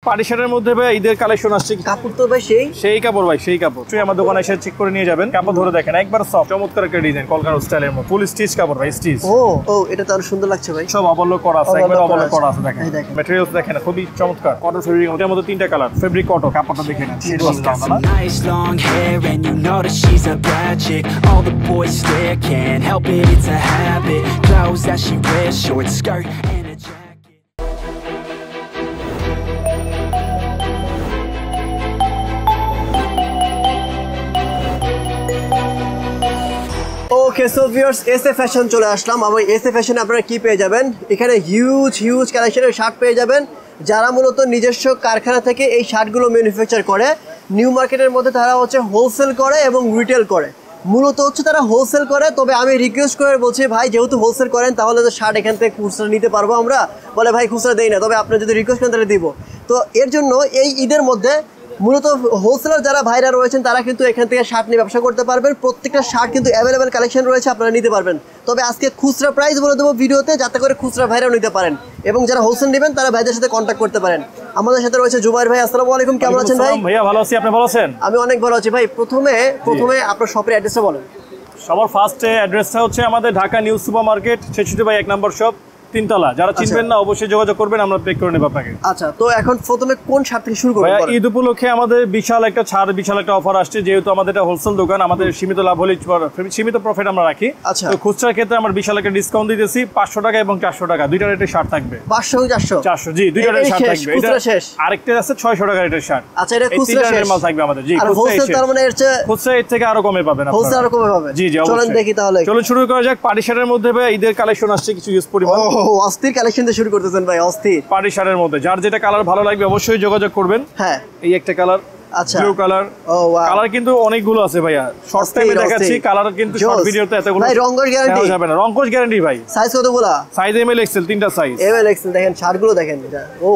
Party শার্টের মধ্যে ভাই ঈদের কালেকশন আসছে। কাপড় তো ভাই সেই কাপড় ভাই, সেই কাপড়। তুই আমার দোকানে এসে চেক করে নিয়ে যাবেন, কাপড় ধরে দেখেন, একবার সফট চমৎকার একটা ডিজাইন, কলকাতা স্টাইলের মধ্যে ফুল স্টিচ কাপড় ভাই, স্টিচ। ও এটা তো আরো সুন্দর লাগছে ভাই, সব অবলক করা আছে, একবার অবলক করা আছে। দেখেন ম্যাটেরিয়ালস দেখেন, খুবই চমৎকার কটন ফেব্রিকের মধ্যে। আমাদের তিনটা কালার ফেব্রিক কটন, কাপড়টা দেখেন nice long hair and you know that she's a bad chick. All the boys stare, can't help it, it's a habit. Clothes that she wears, short skirt and a jacket. Okay so viewers, SA fashion চলে আসলাম। আর SA ফ্যাশনে আপনারা কি পেয়ে যাবেন, এখানে huge কালেকশনের shirt পেয়ে যাবেন। যারা মূলত নিজস্ব কারখানা থেকে এই শার্টগুলো ম্যানুফ্যাকচার করে, নিউ মার্কেটের মধ্যে তারা হচ্ছে হোলসেল করে এবং রিটেল করে। মূলত হচ্ছে তারা হোলসেল করে, তবে আমি রিকোয়েস্ট করে বলছি ভাই যেহেতু হোলসেল করেন তাহলে তো শার্ট এখান থেকে খুচরা নিতে পারবো আমরা। বলে ভাই খুচরা দেই না, তবে আপনি যদি রিকোয়েস্ট করেন তাহলে দিব। তো এর জন্য এই ঈদের মধ্যে মূলত হোলসেলার যারা ভাইরা রয়েছেন তারা কিন্তু এখান থেকে শার্ট নিয়ে ব্যবসা করতে পারবেন। প্রত্যেকটা শার্ট কিন্তু অ্যাভেলেবেল কালেকশন রয়েছে, আপনারা নিতে পারবেন। তবে আজকে খুচরা প্রাইস বলে দেবো ভিডিওতে, যাতে করে খুচরা ভাইরাও নিতে পারেন এবং যারা হোলসেল নেবেন তারা ভাইদের সাথে কন্ট্যাক্ট করতে পারেন। আমাদের সাথে রয়েছে জুবাইর ভাই। আসসালামু আলাইকুম, কেমন আছেন ভাই? ভাইয়া ভালো আছি, আপনি ভালো আছেন? আমি অনেক ভালো আছি ভাই। প্রথমে আপনার শপের অ্যাড্রেসটা বলেন। সবার ফার্স্টে অ্যাড্রেসটা হচ্ছে আমাদের Dhaka new super market 66 by 1 নম্বর শপ, তিনতলা। যারা চিনবেন না অবশ্যই যোগাযোগ করবেন, আমরা পেক করে নেব আপনাকে। আচ্ছা, তো এখন প্রথমে কোন শার্ট থেকে শুরু করব? ঈদ উপলক্ষে আমাদের বিশাল একটা ছাড়, বিশাল একটা অফার আসছে। যেহেতু আমাদের এটা হোলসেল দোকান, আমাদের সীমিত লাভ হলে সীমিত প্রফিট আমরা রাখি। তো খুচরার ক্ষেত্রে আমরা বিশাল একটা ডিসকাউন্ট দিতেছি। 500 টাকা এবং 400 টাকা দুইটা রেটের শার্ট থাকবে। 500 400 জি, দুইটা রেটের শার্ট থাকবে। এটা শেষ, আরেকটা আছে 600 টাকা রেটের শার্ট। আচ্ছা, এটা খুচরা শেষ মাল থাকবে আমাদের। জি, আর হোলসেল তার মানে খুচরা এর থেকে আরো কমে পাবেন আপনারা। হোলসেল আরো কমে পাবেন। জি, চলেন দেখি তাহলে। চলুন শুরু করা যাক। পার্টি শার্টের মধ্যে ভাই ঈদের কালেকশন আসছে কিছু ইউজ পরিমাণ। অস্থির কালেকশন শুরু করতেছেন ভাই, অস্থির। পার্টি শার্টের মধ্যে যার যেটা কালার ভালো লাগবে অবশ্যই যোগাযোগ করবেন। হ্যাঁ, এই একটা কালার, আচ্ছা, ব্লু কালার। ও ওয়াও, কালার কিন্তু অনেকগুলো আছে ভাইয়া, শর্ট টাইমে দেখাচ্ছি। কালার কিন্তু শর্ট ভিডিওতে এতগুলো ভাই রংকশ গ্যারান্টি যাবে না। রংকশ গ্যারান্টি ভাই। সাইজ কতগুলো? সাইজ এমএল এক্সেল, তিনটা সাইজ। এমএল এক্সেল দেখেন, শার্টগুলো দেখেন। ও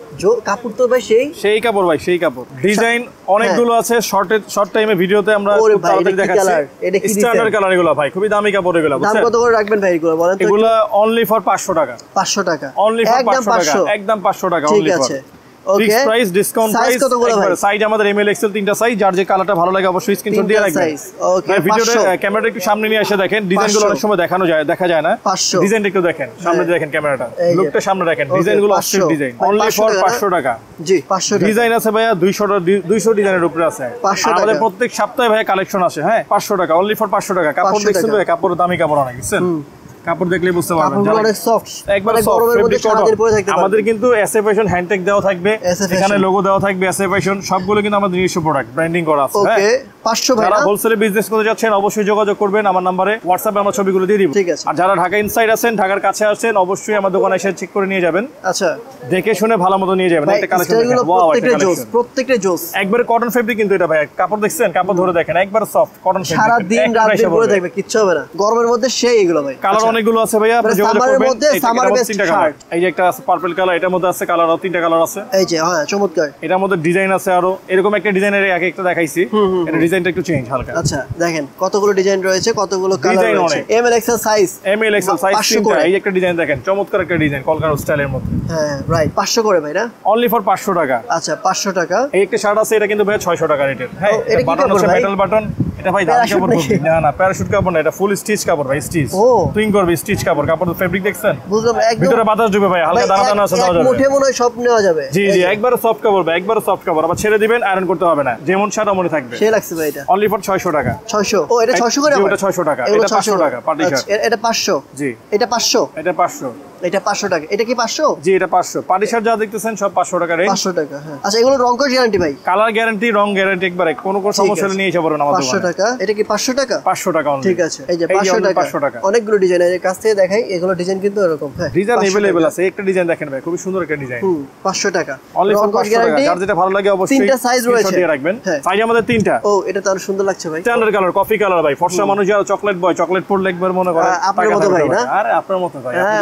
কাপড় তো ভাই সেই কাপড় ভাই, সেই কাপড়। ডিজাইন অনেকগুলো আছে। শর্ট টাইমে ভিডিওতে আমরা তাড়াতাড়ি দেখাচ্ছি। স্ট্যান্ডার্ড কালার এগুলো ভাই, খুবই দামি কাপড় এগুলো। দাম কত করে রাখবেন ভাই এগুলো বলেন তো? এগুলো অনলি ফর 500 টাকা। 500 টাকা অনলি ফর 500 টাকা, একদম 500 টাকা only for. Fix price, discount price. Size আমাদের এমএল এক্সেল তিনটা সাইজ। যার যে কালারটা ভালো লাগে অবশ্যই স্ক্রিনশট দিয়ে রাখবেন। ওকে, ভিডিওতে ক্যামেরাটা একটু সামনে নিয়ে এসে দেখেন। ডিজাইনগুলো অনেক সময় দেখা যায় না। ডিজাইনটা একটু দেখেন, সামনে দেখেন ক্যামেরাটা, লুকটা সামনে রাখেন। ডিজাইনগুলো অস্থির ডিজাইন। অনলি ফর 500 টাকা। জি, 500 টাকা। ডিজাইন আছে ভাইয়া 200 ডিজাইনের উপরে আছে। আমাদের প্রত্যেক সপ্তাহে ভাইয়া কালেকশন আসে। হ্যাঁ, 500 টাকা, অনলি ফর 500 টাকা। কাপড় দেখছেন ভাই, কাপড় দামি কাপড় অনেক, বুঝছেন? কাপড় দেখলে বুঝতে পারবেন অনেক সফট, একবার গরমের মধ্যে সারাদিন পরে থাকতে পারবেন। আমাদের কিন্তু এস.এ. ফ্যাশন হ্যান্ডটেগ দেওয়া থাকবে, এখানে লোগো দেওয়া থাকবে এস.এ. ফ্যাশন। সবগুলো কিন্তু আমাদের নিজস্ব প্রোডাক্ট, ব্র্যান্ডিং করা আছে। ওকে, 500 ভাই। যারা হোলসেলে বিজনেস করতে যাচ্ছেন অবশ্যই যোগাযোগ করবেন আমার নম্বরে। হোয়াটসঅ্যাপে আমরা ছবিগুলো দিয়ে দিব। ঠিক আছে। আর যারা ঢাকা ইনসাইড আছেন, ঢাকার কাছে আছেন, অবশ্যই আমার দোকানে এসে চেক করে নিয়ে যাবেন। আচ্ছা, দেখে শুনে ভালো মতো নিয়ে যাবেন। একটা কালেকশন দেখেন, ওয়াও, প্রত্যেকটা জোস। একবারে কটন ফেব্রিক কিন্তু এটা ভাই। কাপড় দেখছেন, কাপড় ধরে দেখেন, একবার সফট কটন ফেব্রিক। সারা দিন রাত পরে থাকবে, কিচ্ছু হবে না। গরমের মধ্যে সেই এগুলো ভাই। কালার অনেকগুলো আছে ভাইয়া, সামারের মধ্যে সামার বেস্ট শার্ট। এই যে একটা আছে পার্পল কালার, এটার মধ্যে আছে কালার, তিনটা কালার আছে। এই যে হ্যাঁ, চমৎকার। এটার মধ্যে ডিজাইন আছে আরো। এরকম একটা ডিজাইনের একটা দেখাইছি, এটা ডিজাইনটা একটু চেঞ্জ হালকা। আচ্ছা, দেখেন কতগুলো ডিজাইন রয়েছে, কতগুলো কালার রয়েছে। M L XL size, M L XL size তিনটা। এই একটা ডিজাইন দেখেন, চমৎকার একটা ডিজাইন, কলকাতা স্টাইলের মধ্যে। হ্যাঁ, রাইট, 500 করে ভাই না? অনলি ফর 500 টাকা। আচ্ছা, 500 টাকা। এই একটা শার্ট আছে, এটা কিন্তু ভাই 600 টাকা রেটের। হ্যাঁ, এটা বাটন আছে, মেটাল বাটন। এটা ভাই দামি কাপড় না, না প্যারাশুট কাপড় না, এটা ফুল স্টিচ কাপড় ভাই, স্টিচ। টুইং করবে স্টিচ কাপড়। কাপড়ের ফেব্রিক দেখছেন? বুঝলাম, একদম ভিতরে বাতাস ঢুকবে ভাই, হালকা দানা দানা আছে, দেওয়া যাবে। মুঠে মনে হয় সব নেওয়া যাবে। জি জি, একবারে সফট কাপড় ভাই, একবারে সফট কাপড়। আবার ছেড়ে দিবেন, আয়রন করতে হবে না, যেমন শার্ট মনে থাকবে। সেই লাগছে ভাই এটা। অনলি ফর 600 টাকা। 600? ও, এটা 600 করে? এটা 600 টাকা, এটা 500 টাকা পার্টি শার্ট। এটা 500? জি। এটা 500? এটা 500। এটা 500 টাকা। এটা কি 500? জি, এটা 500। পার্টি শার্ট যা দেখতেছেন সব 500 টাকা রেঞ্জ। 500 টাকা, হ্যাঁ। আচ্ছা, এগুলো রংকশ গ্যারান্টি ভাই? কালার গ্যারান্টি, রং গ্যারান্টি, একবারে কোনো সমস্যা নিয়ে এসে পারবেন আমাদের দোকানে। 500 টাকা। এটা কি 500 টাকা? 500 টাকা অনলি। ঠিক আছে, এই যে 500 টাকা। অনেকগুলো ডিজাইন আছে, কাছ থেকে দেখাই। এগুলো ডিজাইন কিন্তু এরকম। হ্যাঁ, ডিজাইন अवेलेबल আছে। একটা ডিজাইন দেখেন ভাই, খুব সুন্দর একটা ডিজাইন। 500 টাকা অনলি ফর 500 টাকা। যার যেটা ভালো লাগে অবশ্যই তিনটা সাইজ রয়েছে, দিয়ে রাখবেন। সাইজ আমাদের তিনটা। ও, এটা তো আরো সুন্দর লাগছে ভাই। স্ট্যান্ডার্ড কালার, কফি কালার ভাই। ফর্সা মানুষ যারা চকলেট বয়, চকলেট পড়লে একবার মনে করে আপনার মতো ভাই না? আরে আপনার মতো ভাই, আপনি চকলেট বয়।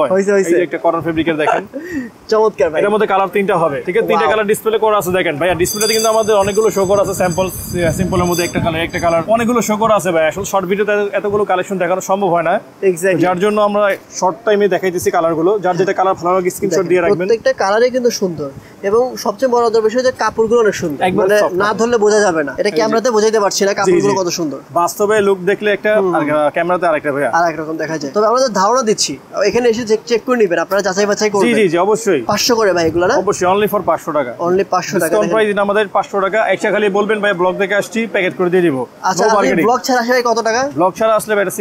হয়। এই যে একটা কটন ফেব্রিকের দেখেন চমৎকার ভাই। এর মধ্যে কালার তিনটা হবে, ঠিক আছে? তিনটা কালার ডিসপ্লে করা আছে দেখেন ভাই। আর ডিসপ্লেতে কিন্তু আমাদের অনেকগুলো শো করা আছে, স্যাম্পল সিম্পলের মধ্যে একটা কালার অনেকগুলো শো করা আছে ভাই। আসলে শর্ট ভিডিওতে এতগুলো কালেকশন দেখানো সম্ভব হয় না, যার জন্য আমরা শর্ট টাইমে দেখাইতেছি কালারগুলো। যার যেটা কালার ভালো লাগে স্ক্রিনশট দিয়ে রাখবেন। প্রত্যেকটা কালারই কিন্তু সুন্দর এবং সবচেয়ে বড় বিষয় যে কাপড়গুলো অনেক সুন্দর, মানে না ধরলে বোঝা যাবে না। এটা ক্যামেরাতে বোঝাইতে পারছি না কাপড়গুলো কত সুন্দর। বাস্তবে লুক দেখলে একটা আর ক্যামেরাতে আরেকটা ভাই আরেক রকম দেখা যায়। তবে আমরা ধারণা দিচ্ছি, এখানে এসে চেক করে নেবেন, আপনারা যাচাই বাছাই করবেন। জি জি জি অবশ্যই। 500 করে ভাই এগুলো না? অবশ্যই অনলি ফর 500 টাকা। অনলি 500 টাকা। ডিসকাউন্ট প্রাইস আমাদের 500 টাকা। একটা খালি বলবেন ভাই ব্লগ থেকে আসছি, প্যাকেট করে দিয়ে দিব। আচ্ছা ব্লগ ছাড়া আসলে কত টাকা? ব্লগ ছাড়া আসলে এটা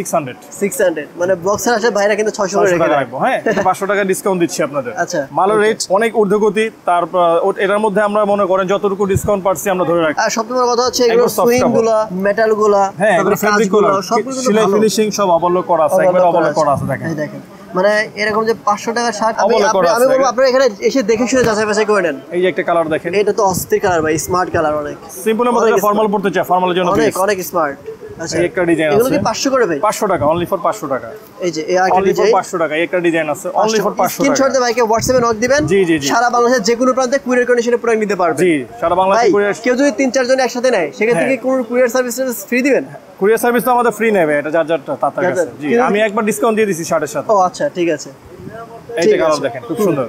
600 মানে ব্লগ ছাড়া আসলে বাইরে কিন্তু 600 করে রেখে রাখবো। হ্যাঁ 500 টাকা ডিসকাউন্ট দিচ্ছি আপনাদের। আচ্ছা মালের রেট অনেক ঊর্ধ্বগতি, তারপর এটার মধ্যে আমরা মনে করেন যতটুকু ডিসকাউন্ট পাচ্ছি আমরা ধরে রাখি। আর সবচেয়ে বড় কথা হচ্ছে এগুলো সুইংগুলো, মেটালগুলো, তারপরে ফেব্রিকগুলো সবগুলো সেলাই ফিনিশিং সব অবলক করা আছে, একবার অবলক করা আছে দেখেন। এই দেখেন মানে এরকম যে 500 টাকার শার্ট আমি বলবো আপনারা এখানে এসে দেখে শুনে যাচাই বাছাই করে নেন। এই যে একটা কালার দেখেন, এটা তো অস্থির কালার ভাই, স্মার্ট কালার, অনেক সিম্পলের মধ্যে ফর্মাল পড়তে চাই, ফর্মালের জন্য অনেক স্মার্ট। আচ্ছা একটা ডিজাইন আছে, এগুলো কি 500 করে ভাই? 500 টাকা অনলি ফর 500 টাকা। এই যে এই একটা ডিজাইন 500 টাকা, একটা ডিজাইন আছে অনলি ফর 500 টাকা। স্ক্রিনশট দিয়ে ভাইকে WhatsApp এ নক দিবেন। জি জি জি সারা বাংলাদেশের যে কোনো প্রান্তে কুরিয়ার কন্ডিশনে প্রোডাক্ট নিতে পারবেন। জি সারা বাংলাদেশে কুরিয়ার। কেউ যদি 3-4 জন একসাথে নেয় সেক্ষেত্রে কি কোনো কুরিয়ার সার্ভিস ফ্রি দিবেন? কুরিয়ার সার্ভিস তো আমাদের ফ্রি নেবে, এটা যার তার কাছে। জি আমি একবার ডিসকাউন্ট দিয়ে দিছি শার্টের সাথে। ও আচ্ছা ঠিক আছে। এইটা কালার দেখেন খুব সুন্দর।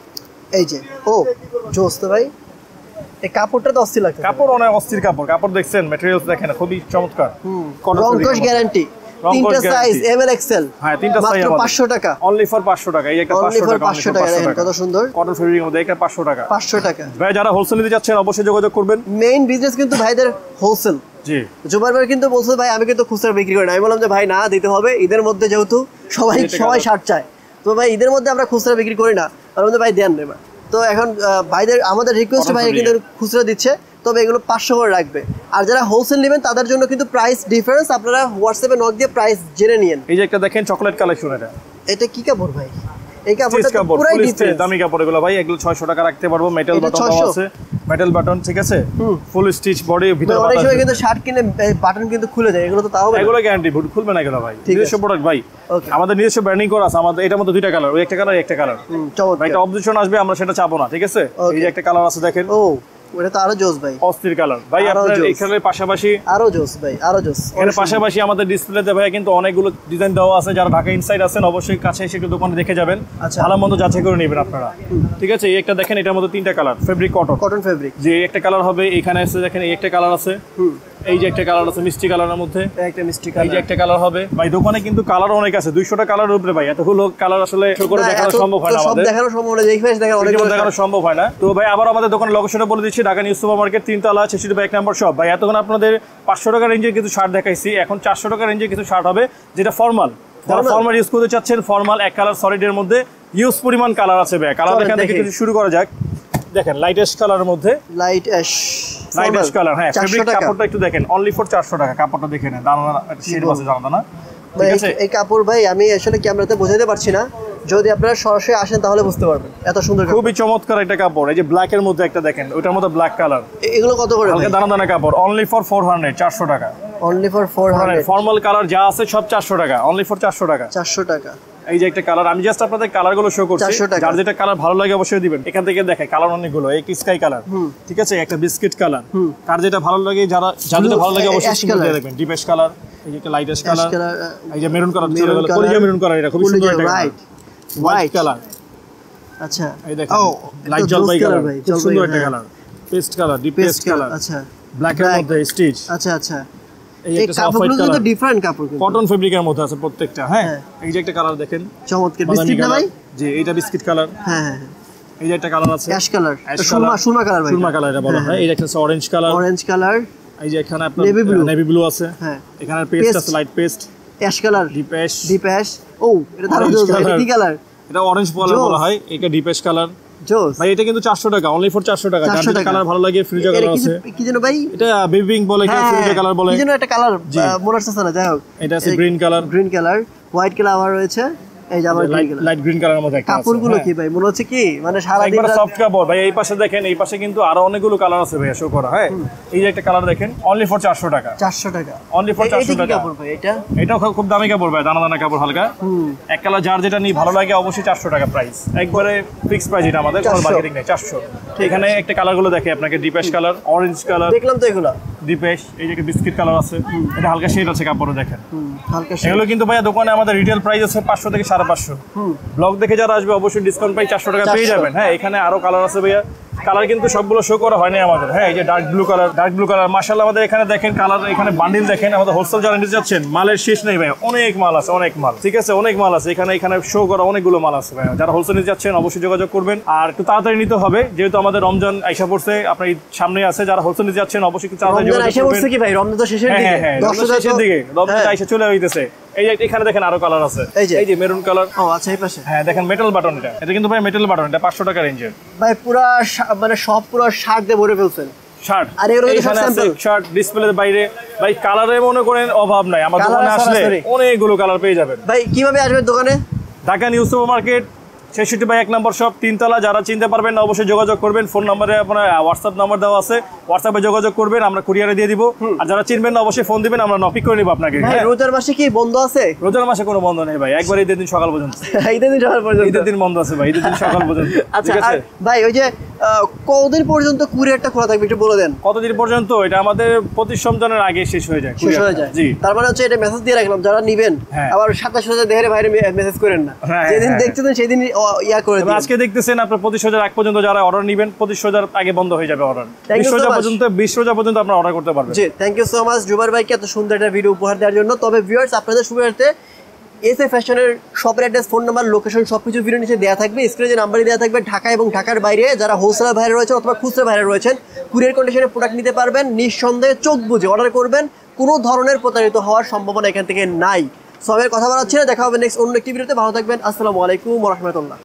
এই যে ও জোস তো ভাই, এই কাপড়টা তো অস্থির লাগছে। কাপড় অনেক অস্থির কাপড় দেখছেন, ম্যাটেরিয়ালস দেখেন খুবই চমৎকার। রংকশ গ্যারান্টি, তিনটা সাইজ এমএল এক্সেল। হ্যাঁ তিনটা সাইজ মাত্র 500 টাকা। অনলি ফর 500 টাকা। এই একটা 500 টাকা। 500 টাকা দেখেন কত সুন্দর কটন ফেব্রিকের মধ্যে, এটা 500 টাকা। 500 টাকা। ভাই যারা হোলসেল নিতে যাচ্ছেন অবশ্যই যোগাযোগ করবেন। মেইন বিজনেস কিন্তু ভাইদের হোলসেল। জি জুবাইর ভাই কিন্তু বলছে ভাই আমি কিন্তু খুচরা বিক্রি করি না। আমি বললাম যে ভাই না, দিতে হবে ঈদের মধ্যে, যেহেতু সবাই শার্ট চায়, তো ভাই ঈদের মধ্যে আমরা খুচরা বিক্রি করি না। বললাম যে ভাই দেন না। তো এখন ভাইদের আমাদের রিকোয়েস্ট, ভাই কিন্তু খুচরা দিচ্ছে, তবে এগুলো 500 করে রাখবে। আর যারা হোলসেল নেবেন তাদের জন্য কিন্তু প্রাইস ডিফারেন্স, আপনারা হোয়াটসঅ্যাপে নক দিয়ে প্রাইস জেনে নিন। এই যে একটা দেখেন চকলেট কালেকশন, এটা কি কাপড় ভাই? এই কাপড়টা পুরো ডিফারেন্স, দামি কাপড় এগুলো ভাই। এগুলো 600 টাকা রাখতে পারবো। মেটাল বাটন আছে, মেটাল বাটন, ঠিক আছে, ফুল স্টিচ বডি ভিতরে। অনেক সময় কিন্তু শার্ট কিনে বাটন কিন্তু খুলে যায়, এগুলো তো তাও এগুলো গ্যারান্টি খুলবে না এগুলো ভাই। নিজস্ব প্রোডাক্ট ভাই, আমাদের নিজস্ব ব্র্যান্ডিং করা আছে। আমাদের এটার মধ্যে দুইটা কালার, ওই একটা কালার একটা কালার। ভাই এটা অবজেকশন আসবে, আমরা সেটা চাবো না, ঠিক আছে? এই যে একটা কালার আছে দেখেন, ও ওটা তো আরো জোস ভাই, অস্থির কালার ভাই। আপনাদের এখানে পাশাপাশি আরো জোস ভাই, আরো জোস। এর পাশাপাশি আমাদের ডিসপ্লেতে ভাই কিন্তু অনেকগুলো ডিজাইন দেওয়া আছে। যারা ঢাকা ইনসাইড আছেন অবশ্যই কাছে এসে একটু দোকানে দেখে যাবেন, ভালো মন্দ যাচাই করে নেবেন আপনারা, ঠিক আছে? এই একটা দেখেন, এটার মধ্যে তিনটা কালার, ফেব্রিক কটন ফেব্রিক। যে একটা কালার হবে, এখানে আছে দেখেন, এই একটা কালার আছে, এই যে একটা কালার আছে মিষ্টি কালারের মধ্যে, একটা মিষ্টি কালার, এই যে একটা কালার হবে ভাই। দোকানে কিন্তু কালার অনেক আছে, 200টা কালার উপরে ভাই। এতগুলো কালার আসলে শো করে দেখানো সম্ভব হয় না, আমাদের সব দেখানো সম্ভব না, যেই ফেস দেখানো অনেক দেখানো সম্ভব হয় না। তো ভাই আবার আমাদের দোকানের লোকেশনটা বলে দিচ্ছি, ঢাকা নিউ সুপার মার্কেট, 3 তলা, 62 1 নম্বর শপ। ভাই এতক্ষণ আপনাদের 500 টাকা রেঞ্জের কিছু শার্ট দেখাইছি, এখন 400 টাকা রেঞ্জের কিছু শার্ট হবে, যেটা ফর্মাল। যারা ফর্মাল ইউজ করতে চাচ্ছেন, ফর্মাল এক কালার সলিডের মধ্যে ইউজ পরিমাণ কালার আছে ভাই। কালার দেখেন, কিছু শুরু করা যাক। দেখেন লাইট অ্যাশ কালারের মধ্যে, লাইট অ্যাশ কালার। হ্যাঁ ফেব্রিক কাপড়টা একটু দেখেন, অনলি ফর 400 টাকা। কাপড়টা দেখে নেন, দানা শেড আছে, জানা ঠিক আছে? এই কাপড় ভাই আমি আসলে ক্যামেরাতে বোঝাতে পারছি না, যদি আপনারা সরাসরি আসেন তাহলে বুঝতে পারবেন। এত সুন্দর, খুবই চমৎকার একটা কাপড়। এই যে ব্ল্যাক এর মধ্যে একটা দেখেন, ওটার মধ্যে ব্ল্যাক কালার। এগুলো কত করে? হালকা দানা কাপড়, অনলি ফর 400, 400 টাকা। Only for 400। ফর্মাল কালার যা আছে সব 400 টাকা, অনলি ফর 400 টাকা। 400 টাকা। এই যে একটা কালার, আমি জাস্ট আপনাদের কালারগুলো শো করছি, যার যেটা কালার ভালো লাগে অবশ্যই দিবেন। এখান থেকে দেখেন কালার অনেকগুলো, এই স্কাই কালার, ঠিক আছে, একটা বিস্কিট কালার, কার যেটা ভালো লাগে, যার যেটা ভালো লাগে অবশ্যই দিয়ে দেখবেন। ডিপ অ্যাশ কালার, এই যে একটা লাইট অ্যাশ কালার, এই যে মেরুন কালার, চলে গেল কলিজা মেরুন কালার, এটা খুব সুন্দর একটা কালার, হোয়াইট কালার। আচ্ছা এই দেখেন লাইট জলপাই কালার, খুব সুন্দর একটা colour, paste colour, deep paste colour. আচ্ছা ব্ল্যাক এর মধ্যে স্টিচ। আচ্ছা আচ্ছা, এই কাপড়গুলো কিন্তু ডিফারেন্ট কাপড়, কটন ফেব্রিকের মধ্যে আছে প্রত্যেকটা। হ্যাঁ এই যে একটা কালার দেখেন, চমৎকার বিস্কিট না ভাই? জি এইটা বিস্কিট কালার। হ্যাঁ হ্যাঁ, এই যে একটা কালার আছে অ্যাশ কালার, সুরমা কালার ভাই, সুরমা কালার এটা বলা হয়। এই একটা অরেঞ্জ কালার, অরেঞ্জ কালার। এই যে এখানে আপনার নেভি ব্লু আছে। হ্যাঁ এখানে পেস্ট আছে, light paste, ash colour, deep ash. ও এটা দারুণ, এটা কি কালার? এটা অরেঞ্জ বলা হয়, এটা ডিপ অ্যাশ কালার। জোস ভাই, এটা কিন্তু 400 টাকা, অনলি ফর 400 টাকা। যার যেটা কালার ভালো লাগে, ফ্রিজা কালার আছে। কি যেন ভাই এটা? বেবি পিঙ্ক বলে, কি ফ্রিজা কালার বলে, কি যেন একটা কালার মনে আসছে না, যাই হোক। এটা আছে গ্রিন কালার, হোয়াইট কালার রয়েছে। এই যে আমার লাইট গ্রিন কালারের মধ্যে একটা আছে কাপড়গুলো কি ভাই মনে হচ্ছে কি মানে সারা দিন একবার সফট কাপড় ভাই এই পাশে দেখেন এই পাশে কিন্তু আরো অনেকগুলো কালার আছে ভাই শো করা হ্যাঁ এই যে একটা কালার দেখেন অনলি ফর 400 টাকা 400 টাকা অনলি ফর 400 টাকা কাপড় ভাই এটাও খুব দামি কাপড় ভাই দানা দানা কাপড় হালকা এক কালার যার যেটা নিয়ে ভালো লাগে অবশ্যই 400 টাকা প্রাইস একবারে ফিক্স প্রাইস এটা আমাদের কোনো মার্কেটিং নেই 400 এখানে একটা কালারগুলো দেখে আপনাকে deep ash colour orange colour দেখলাম তো এগুলো ডিপ অ্যাশ এই যে বিস্কিট কালার আছে এটা হালকা শেড আছে কাপড়ও দেখেন হালকা শেড এগুলো কিন্তু ভাই দোকানে আমাদের রিটেল প্রাইস আছে 500 থেকে 550 ব্লগ দেখে যারা আসবে অবশ্যই ডিসকাউন্ট পাই 400 টাকা পেয়ে যাবেন হ্যাঁ এখানে আরো কালার আছে ভাইয়া কালার কিন্তু সবগুলো শো করা হয়নি আমাদের হ্যাঁ এই যে ডার্ক ব্লু কালার মাশাআল্লাহ আমাদের এখানে দেখেন কালার এখানে বান্ডিল দেখেন আমাদের হোলসেল যারা নিতে যাচ্ছেন মালের শেষ নেই ভাই অনেক মাল আছে অনেক মাল ঠিক আছে অনেক মাল আছে এখানে শো করা অনেকগুলো মাল আছে ভাই যারা হোলসেল নিতে যাচ্ছেন অবশ্যই যোগাযোগ করবেন আর একটু তাড়াতাড়ি নিতে হবে যেহেতু আমাদের রমজান আইসা পড়ছে আপনার সামনে আছে যারা হোলসেল নিতে যাচ্ছেন অবশ্যই একটু তাড়াতাড়ি যোগাযোগ করবেন রমজান আইসা পড়ছে কি ভাই রমজান তো শেষের দিকে হ্যাঁ শেষের দিকে রমজান আইসা চলে হইতেছে এই যে এখানে দেখেন আরো কালার আছে এই যে মেরুন কালার ও আচ্ছা এই পাশে হ্যাঁ দেখেন মেটাল বাটন এটা কিন্তু ভাই মেটাল বাটন এটা 500 টাকা রেঞ্জের ভাই পুরো মানে সব পুরো শার্ট দিয়ে ভরে ফেলছেন শার্ট আর এগুলো সব স্যাম্পল শার্ট ডিসপ্লের বাইরে ভাই কালারে মনে করেন অভাব নাই আমার দোকানে আসলে অনেকগুলো কালার পেয়ে যাবেন ভাই কিভাবে আসবেন দোকানে Dhaka new super market 66 by 1 নম্বর শপ 3 তলা যারা চিনতে পারবেন না অবশ্যই যোগাযোগ করবেন ফোন নম্বরে আপনার হোয়াটসঅ্যাপ নাম্বার দেওয়া আছে হোয়াটসঅ্যাপে যোগাযোগ করবেন আমরা কুরিয়ারে দিয়ে দিব আর যারা চিনবেন না অবশ্যই ফোন দিবেন আমরা নক করে নিব আপনাকে ভাই রোজার মাসে কি বন্ধ আছে রোজার মাসে কোনো বন্ধ নেই ভাই একবার ঈদের দিন সকাল পর্যন্ত ঈদের দিন বন্ধ আছে ভাই ঈদের দিন সকাল পর্যন্ত আচ্ছা ভাই ওই যে কতদিন পর্যন্ত কুরিয়ারটা খোলা থাকবে একটু বলে দেন কতদিন পর্যন্ত এটা আমাদের প্রতি রমজানের আগে শেষ হয়ে যায় জি তার মানে হচ্ছে এটা মেসেজ দিয়ে রাখলাম যারা নেবেন আবার 27 দেহের বাইরে মেসেজ করেন না যেদিন দেখছেন সেদিন ইয়া করে দিন আজকে দেখতেছেন আপনার 25,000 আগ পর্যন্ত যারা অর্ডার নেবেন 25,000 আগে বন্ধ হয়ে যাবে অর্ডার 20 রোজা পর্যন্ত আপনারা অর্ডার করতে পারবেন জি thank you so much Zubair ভাইকে এত সুন্দর একটা ভিডিও উপহার দেওয়ার জন্য তবে ভিউয়ার্স আপনাদের সুবিধার্থে এসএ ফ্যাশনের শপের অ্যাড্রেস ফোন নাম্বার লোকেশন সবকিছু ভিডিও নিচে দেওয়া থাকবে স্ক্রিনে যে নাম্বারই দেওয়া থাকবে ঢাকা এবং ঢাকার বাইরে যারা হোলসেলার ভাইরা রয়েছেন অথবা খুচরা ভাইরা রয়েছেন কুরিয়ার কন্ডিশনে প্রোডাক্ট নিতে পারবেন নিঃসন্দেহে চোখ বুঝে অর্ডার করবেন কোনো ধরনের প্রতারিত হওয়ার সম্ভাবনা এখান থেকে নাই সবাই কথা বলাচ্ছি না দেখা হবে নেক্সট অন্য একটি ভিডিওতে ভালো থাকবেন আসসালামু আলাইকুম ওয়া রাহমাতুল্লাহ